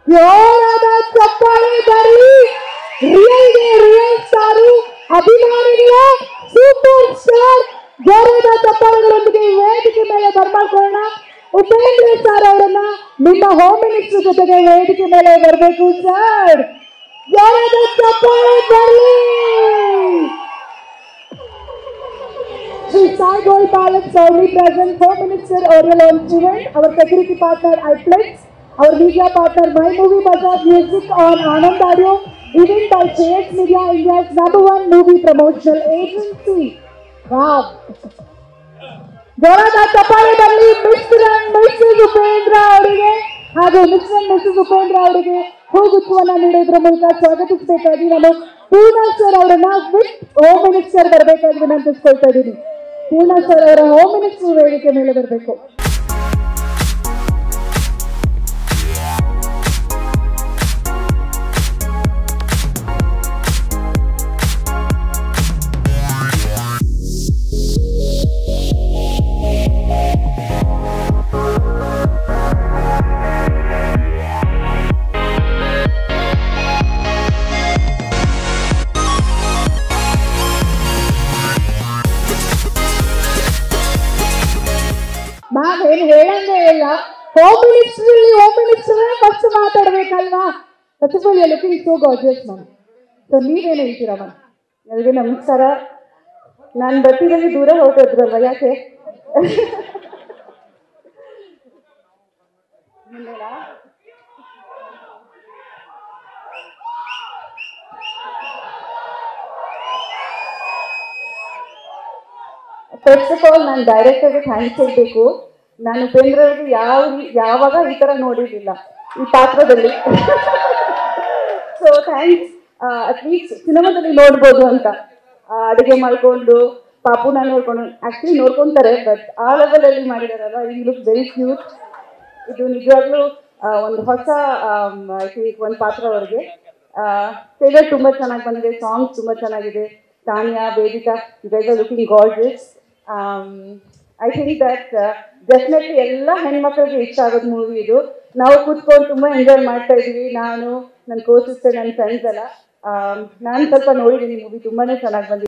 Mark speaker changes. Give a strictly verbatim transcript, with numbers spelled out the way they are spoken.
Speaker 1: ಜೋರಾದ ಚಪ್ಪಾಳೆ ಬರಲಿ. ರಿಯಲ್ ಗೆ ರಿಯಲ್ ಸ್ಟಾರು, ಅಭಿಮಾನಿಗಳ ಸೂಪರ್ ಸ್ಟಾರ್. ಜೋರಾದ ಚಪ್ಪಾಳೆಗಳೊಂದಿಗೆ ವೇದಿಕೆ ಮೇಲೆ ಬರ್ಮಾಡ್ಕೊಳ್ಳೋಣ. ಉಪೇಂದ್ರ ಸರ್ ಅವರನ್ನ ನಿಮ್ಮ ಹೋಮ್ ಮಿನಿಸ್ಟರ್ ಜೊತೆಗೆ ವೇದಿಕೆ ಮೇಲೆ ಬರಬೇಕು ಸರ್. ಜೋರಾದ ಚಪ್ಪಾಳೆ ಬರಲಿ. Sri Sai Gold Palace proudly presents Home Minister Oriel on event. Our security partner iFlex, our media partner My Movie Bazaar, music on Anand Audio, event by J X Media, India's number one movie promotional agency. Wow! ಜೋರಾದ ಚಪ್ಪಾಳೆ ಬರಲಿ. Mister and Mrs Upendra ಅವರಿಗೆ ಹಾಗೂ mister and Mrs Upendra ಅವರಿಗೆ ಹೂಗುಚ್ಛವನ್ನ ನೀಡೋದ್ರ ಮೂಲಕ ಸ್ವಾಗತಿಸಬೇಕಾಗಿ ನಾನು Poorna sir ಅವರನ್ನ with home minister ಬರಬೇಕಾಗಿ ವಿನಂತಿಸ್ಕೊಳ್ತಾ ಇದ್ದೀನಿ. ಪೂರ್ಣ ಸರ್ ಅವರ ಹೋಮ್ ಮಿನಿಸ್ಟರ್ ವೇದಿಕೆ ಮೇಲೆ ಬರಬೇಕು. ಮ್ಯಾಮ್ ಏನು ಹೇಳಂಗೆ ಇಲ್ಲ. Home minister home minister first ಮಾತಾಡ್ಬೇಕಲ್ವಾ. First of all you looking so gorgeous ma'am. So ನೀವೇನು ಹೇಳ್ತೀರಾ ಮ್ಯಾಮ್? ಎಲ್ಲರಿಗೂ ನಮಸ್ಕಾರ. ನಾನು ಬರ್ತಿದ್ದಂಗೆ ದೂರ ಹೊರಟೋದ್ರಲ್ವ, ಯಾಕೆ? ಫಸ್ಟ್ ಆಫ್ ಆಲ್ ನಾನು ಡೈರೆಕ್ಟರ್ಗೆ ಥ್ಯಾಂಕ್ಸ್ ಹೇಳಬೇಕು. ನಾನು ಉಪೇಂದ್ರ ಅವ್ರಿಗೆ ಯಾವ ಯಾವಾಗ ಈ ಥರ ನೋಡಿರಲಿಲ್ಲ ಈ ಪಾತ್ರದಲ್ಲಿ. So thanks. ಅಟ್ಲೀಸ್ಟ್ ಸಿನಿಮಾದಲ್ಲಿ ನೋಡ್ಬೋದು ಅಂತ ಅಡುಗೆ ಮಾಡಿಕೊಂಡು ಪಾಪುನ ನೋಡ್ಕೊಂಡು ಆ್ಯಕ್ಚುಲಿ ನೋಡ್ಕೊತಾರೆ, ಬಟ್ ಆ ಲೆವೆಲಲ್ಲಿ ಮಾಡಿದಾರಲ್ಲ. ಈ ಲುಕ್ ವೆರಿ ಕ್ಯೂಟ್. ಇದು ನಿಜವಾಗ್ಲೂ ಒಂದು ಹೊಸ ಐ ಥಿಂಕ್ ಒಂದು ಪಾತ್ರ ಅವ್ರಿಗೆ. ಟ್ರೇಲರ್ ತುಂಬ ಚೆನ್ನಾಗಿ ಬಂದಿದೆ, ಸಾಂಗ್ಸ್ ತುಂಬ ಚೆನ್ನಾಗಿದೆ. Taniya, Vedika, you guys are looking gorgeous. I think that definitely ಎಲ್ಲ ಹೆಣ್ಮಕ್ಳಿಗೆ ಇಷ್ಟ ಆಗೋದು ಮೂವಿ ಇದು. ನಾವು ಕೂತ್ಕೊಂಡು ತುಂಬ ಎಂಜಾಯ್ ಮಾಡ್ತಾ ಇದ್ದೀವಿ. ನಾನು ನನ್ನ ಕೋ ಸಿಸ್ಟರ್, ನನ್ನ ಫ್ರೆಂಡ್ಸ್ ಎಲ್ಲ. ನಾನು ಸ್ವಲ್ಪ ನೋಡಿದ್ದೀನಿ ಮೂವಿ, ತುಂಬಾ ಚೆನ್ನಾಗಿ ಬಂದಿದೆ.